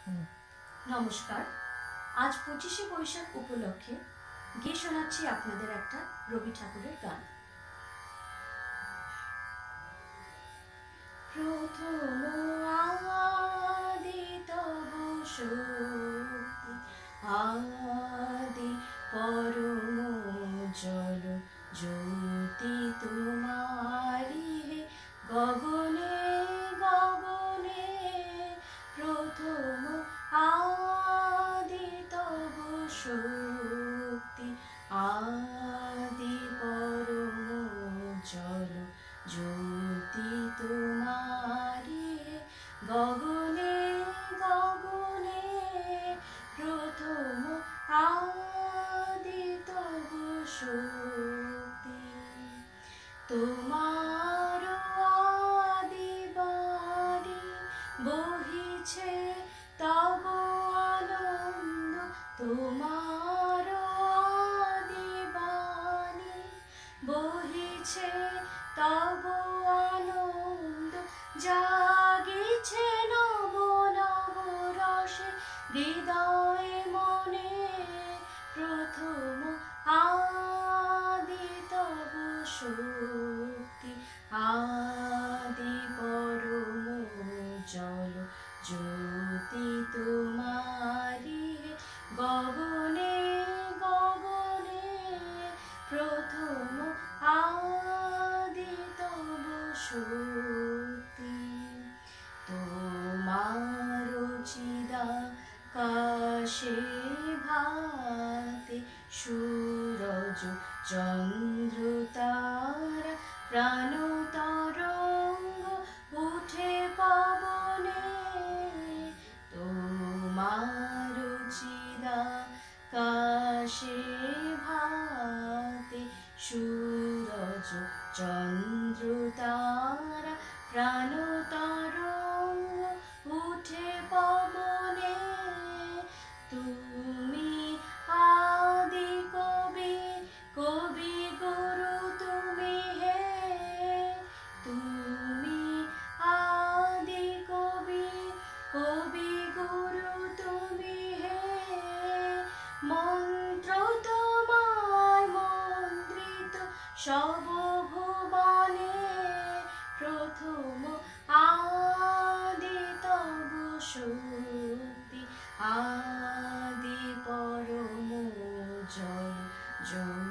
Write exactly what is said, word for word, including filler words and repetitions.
নমস্কার। আজ পঁচিশে বৈশাখ উপলক্ষে গিয়ে শোনাচ্ছি আপনাদের একটা রবি ঠাকুরের গান। প্রথম আদি তবু শক্তি, আদি পরম জল জ্যোতি তোমারি হে গগনে গগনে। প্রথম আদি তবু শক্তি, আদি পরম জল জ্যোতি তোমারি হে গগনে গগনে। প্রথম আদি তবু শক্তি, তোমার আদি বাণী বহিছে তব আনন্দ, তোমার আদি বাণী বহিছে তব আনন্দ। জাগিছে নব নব রসে হৃদয়ে মনে। প্রথম আদি তব শক্তি, আদি পরম জল জ্যোতি তোমারি হে গগনে গগনে। প্রথম আদি তব শক্তি, তোমার চিদাকাশে ভাতে সূরজ চন্দ্র তারা প্রাণ তরঙ্গ উঠে পবনে। তোমার চিদাকাশে ভাতে সূরজ চন্দ্র তারা প্রাণ তরঙ্গ উঠে পবনে। তুমি আদি কবি কবি গুরু তুমি হে, তুমি আদি কবি কবি গুরু তুমি হে। মন্ত্র তোমার মন্ত্রিত সব ভুবনে। প্রথম আদি তব শক্তি, আদি পরম জল জ্যোতি